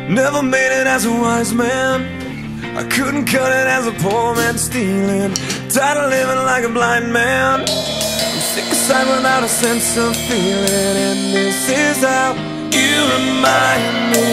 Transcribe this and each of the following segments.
Never made it as a wise man. I couldn't cut it as a poor man stealing. Tired of living like a blind man. I'm sick of sight without a sense of feeling. And this is how you remind me.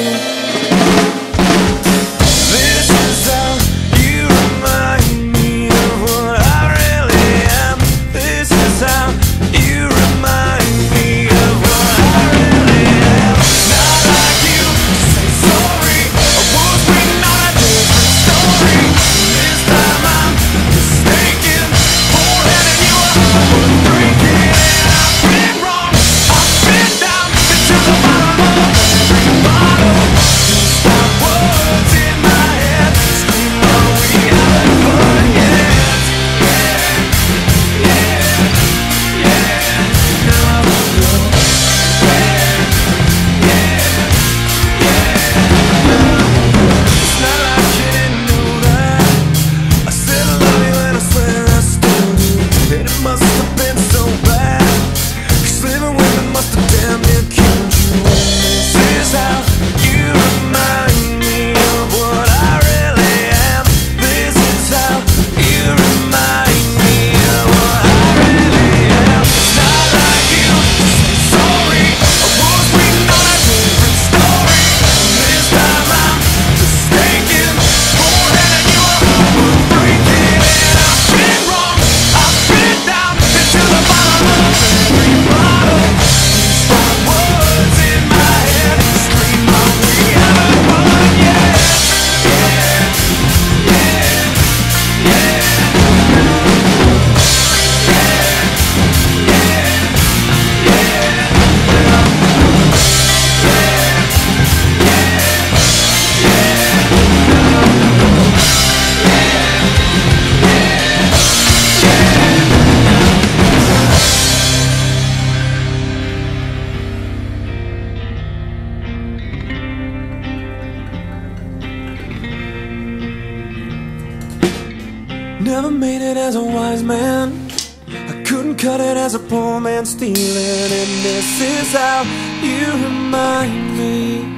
This is how you remind me of what I really am. This is how you remind me of what I really am. Not like you to say sorry. I was written on a different story. This time I'm mistaken for letting you up for drinking. And I've been wrong, I've been down, been to the bottom of every bottle. Stop words in my head, scream while we haven't fun yet. Yeah, yeah, yeah. Now I will go. It's not like you didn't know that. I said I love you and I swear I still do. And it must have been so bad, 'cause living with me must have damn near killed you. And this is how you remind me of what I really am. This is how you remind me of what I really am. It's not like you to say sorry. I was written on a different story. This time I'm mistaken for letting you up for drinking. And I've been wrong, I've been down, been to the bottom of every bottle. Stop words in my head, scream while we haven't fun yet. Yeah, yeah, yeah. Never made it as a wise man. I couldn't cut it as a poor man stealing. And this is how you remind me.